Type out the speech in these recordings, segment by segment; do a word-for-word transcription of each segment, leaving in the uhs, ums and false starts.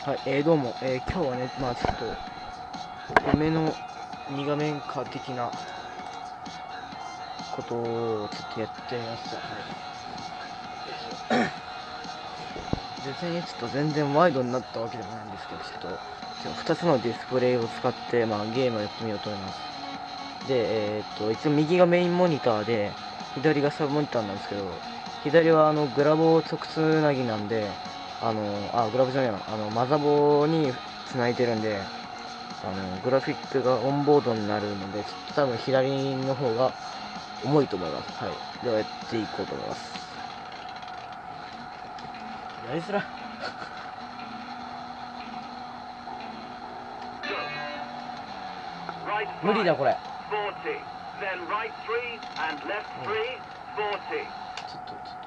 はい、えー、どうも、えー、今日はね、まあちょっと、梅のに画面化的なことをちょっとやってみました。はい。別にちょっと全然ワイドになったわけでもないんですけど、ちょっと、今日ふたつのディスプレイを使って、まあゲームをやってみようと思います。で、えー、っと、一応右がメインモニターで、左がサブモニターなんですけど、左はあのグラボ直通つなぎなんで、あの、あ、グラボじゃないな、あの、マザボにつないでるんで、あのグラフィックがオンボードになるので、ちょっと多分左の方が重いと思います。はい。ではやっていこうと思います。やりづらい。無理だこれ。ちょっとちょっと。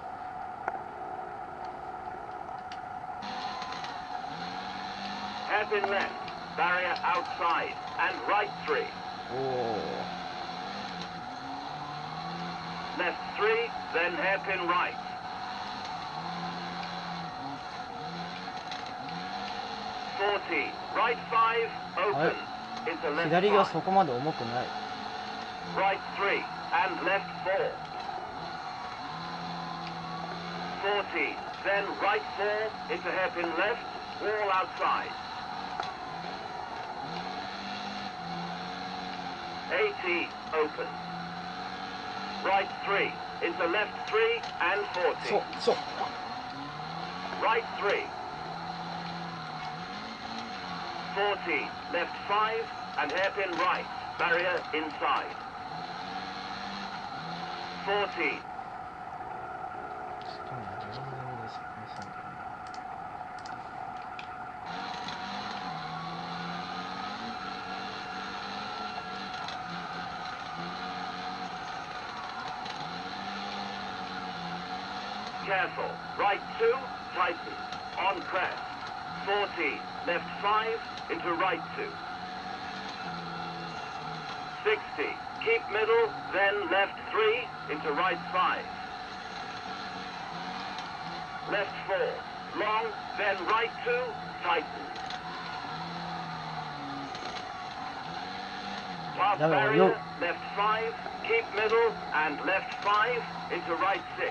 Hairpin left, barrier outside, and right three. おお。 Left three, then hairpin right. forty, right five, open. Into left 左が five. そこまで重くない。 Right three, and left four. forty, then right four, into hairpin left, wall outside. eighty, open. Right three, into left three, and そ forty. うそう。 Right three. forty, left five, and hairpin right, barrier inside. forty. Careful. Right two, tighten. On crest. forty, left five, into right two. sixty, keep middle, then left three, into right five. Left four, long, then right two, tighten. Pass Dame, barrier, yo. left five, keep middle, and left five, into right six.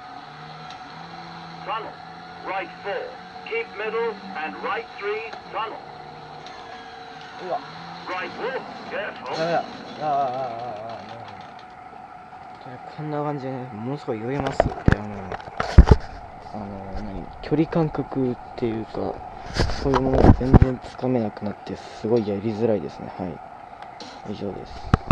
Tunnel, right four, keep middle, and right three, tunnel. うわ。 Right wall, ダメ careful. だ。ああああああああ。こんな感じでね、ものすごい酔えますって、あの、あの、何、距離感覚っていうか、そういうものが全然つかめなくなって、すごいやりづらいですね。はい。以上です。